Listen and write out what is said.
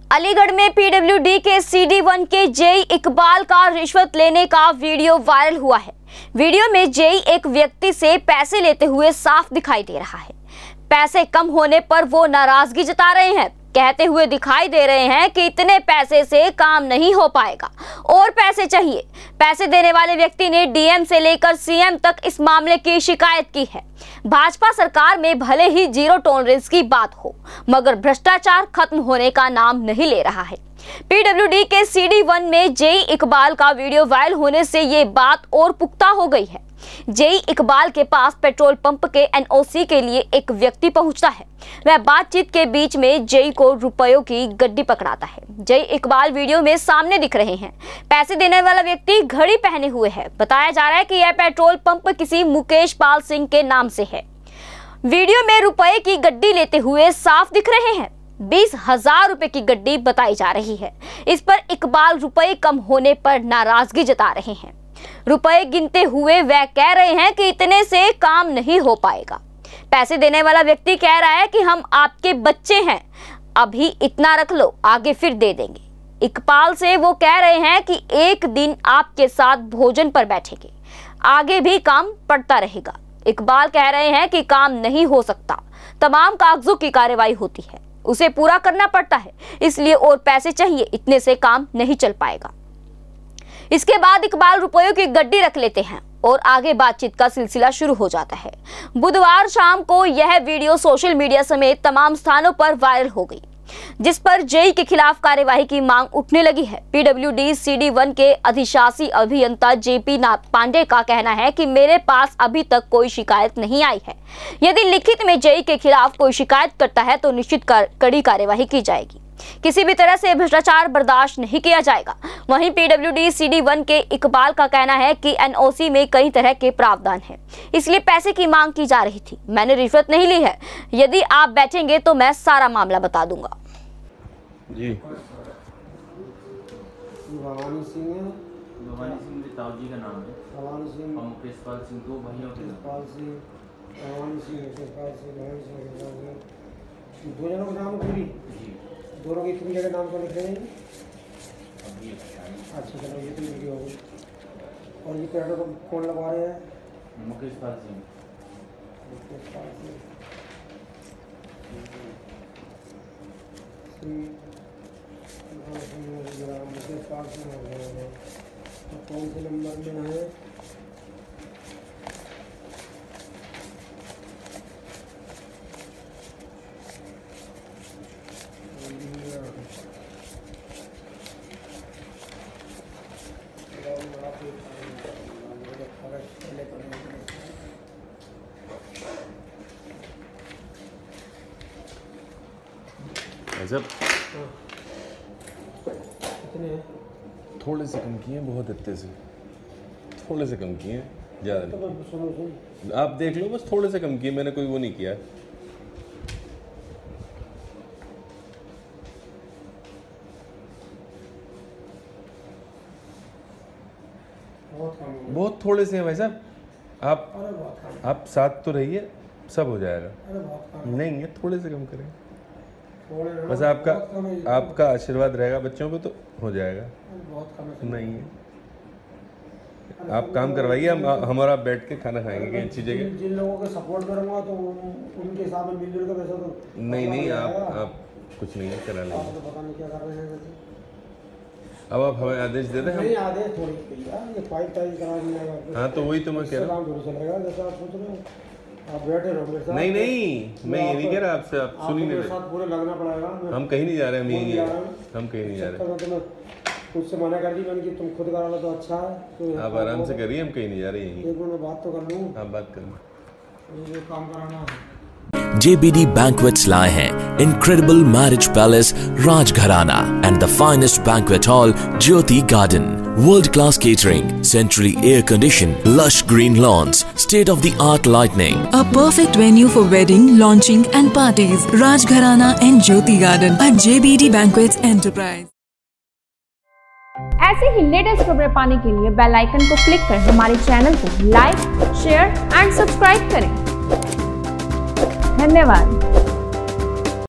अलीगढ़ में पीडब्ल्यूडी के CD1 के जेई इकबाल का रिश्वत लेने का वीडियो वायरल हुआ है। वीडियो में जेई एक व्यक्ति से पैसे लेते हुए साफ दिखाई दे रहा है। पैसे कम होने पर वो नाराजगी जता रहे हैं, कहते हुए दिखाई दे रहे हैं कि इतने पैसे से काम नहीं हो पाएगा और पैसे चाहिए। पैसे देने वाले व्यक्ति ने डीएम से लेकर सीएम तक इस मामले की शिकायत की है। भाजपा सरकार में भले ही जीरो टॉलरेंस की बात हो, मगर भ्रष्टाचार खत्म होने का नाम नहीं ले रहा है। पीडब्ल्यूडी के CD1 में जेई इकबाल का वीडियो वायरल होने से ये बात और पुख्ता हो गई है। जेई इकबाल के पास पेट्रोल पंप के एनओसी के लिए एक व्यक्ति पहुंचता है। वह बातचीत के बीच में जेई को रुपयों की गड्डी पकड़ाता है। जेई इकबाल वीडियो में सामने दिख रहे हैं। पैसे देने वाला व्यक्ति घड़ी पहने हुए है। बताया जा रहा है कि यह पेट्रोल पंप किसी मुकेश पाल सिंह के नाम से है। वीडियो में रुपए की गड्डी लेते हुए साफ दिख रहे हैं। 20,000 रुपए की गड्डी बताई जा रही है। इस पर इकबाल रुपए कम होने पर नाराजगी जता रहे हैं। रुपए गिनते हुए वह कह रहे हैं कि इतने से काम नहीं हो पाएगा। पैसे देने वाला व्यक्ति कह रहा है कि हम आपके बच्चे हैं, अभी इतना रख लो, आगे फिर दे देंगे। इकबाल से वो कह रहे हैं कि एक दिन आपके साथ भोजन पर बैठेंगे, आगे भी काम पड़ता रहेगा। इकबाल कह रहे हैं कि काम नहीं हो सकता, तमाम कागजों की कार्रवाई होती है, उसे पूरा करना पड़ता है, इसलिए और पैसे चाहिए, इतने से काम नहीं चल पाएगा। इसके बाद इकबाल रुपयों की गड्डी रख लेते हैं और आगे बातचीत का सिलसिला शुरू हो जाता है। बुधवार शाम को यह वीडियो सोशल मीडिया समेत तमाम स्थानों पर वायरल हो गई, जिस पर जेई के खिलाफ कार्यवाही की मांग उठने लगी है। पीडब्ल्यूडी CD1 के अधिशासी अभियंता JP पांडे का कहना है कि मेरे पास अभी तक कोई शिकायत नहीं आई है। यदि लिखित में जेई के खिलाफ कोई शिकायत करता है तो निश्चित कड़ी कार्यवाही की जाएगी। किसी भी तरह से भ्रष्टाचार बर्दाश्त नहीं किया जाएगा। वहीं पीडब्ल्यूडी CD1 के इकबाल का कहना है कि एनओसी में कई तरह के प्रावधान हैं, इसलिए पैसे की मांग की जा रही थी। मैंने रिश्वत नहीं ली है, यदि आप बैठेंगे तो मैं सारा मामला बता दूंगा। जी भवानी सिंह है। भवानी सिंह ताऊजी का नाम है। भवानी सिंह, मुकेश पाल सिंह, दो भाइयों के नाम। पाल सिंह, भवानी सिंह, मुकेश पाल सिंह, भवानी सिंह, दो जनों का नाम है पूरी। जी दोनों की कितनी जगह नाम को लिख रहे हैं? अभी अच्छा चलो, ये तो वीडियो हो गई। और ये पेट्रोल कौन लगा रहे हैं? मुकेश पाल सिंह। मुकेश पाल सिंह, मुकेश पाल सिंह हो गए। तो कौन से नंबर में है? जब कितने हैं? थोड़े से कम किए, बहुत इतने से थोड़े से कम किए, ज़्यादा नहीं। सुनो आप देख लो, बस थोड़े से कम किए, मैंने कोई वो नहीं किया। बहुत थोड़े से हैं भाई साहब। आप साथ तो रहिए, सब हो जाएगा। नहीं है, थोड़े से कम करें, बस आपका आशीर्वाद रहेगा बच्चों को तो हो जाएगा। नहीं है, आप काम करवाइए, हम हमारा बैठ के खाना खाएंगे कहीं अच्छी जगह। जिन लोगों को सपोर्ट करूंगा तो उनके हिसाब में मिलजुल कर पैसा तो नहीं, आप कुछ नहीं करा लेंगे। तो पता नहीं क्या कर रहे हैं वैसे। अब आप हमें आदेश दे दें। नहीं, आदेश थोड़ी भैया, ये फाइल टाइल करा दिया। हाँ, तो वही तो मैं कह रहा हूँ। काम थोड़ी चलेगा जैसा आप सोच रहे हो। आप बैठे रहो मेरे साथ। नहीं, मैं ये नहीं कह रहा आपसे, आप सुनिए मेरे साथ पूरे लगना पड़ेगा। हम कहीं नहीं जा रहे, हम यही है, हम कहीं नहीं जा रहे। खुद से मना कर दी मैंने कि तुम खुद करा लो तो अच्छा है। तो आप आराम से करिए, हम कहीं नहीं जा रहे, यही। एक मिनट बात तो कर लूँ। आप बात कर लो। ये काम कराना है। JBD Banquets लाए हैं incredible marriage palace Rajgharana and the finest banquet hall Jyoti Garden. World-class catering, centrally air-conditioned, lush green lawns, state-of-the-art lighting. A perfect venue for wedding, launching and parties. Rajgharana and Jyoti Garden at JBD Banquets Enterprise. ऐसे ही latest खबरें पाने के लिए bell icon को click कर हमारे channel को like, share and subscribe करें। धन्यवाद।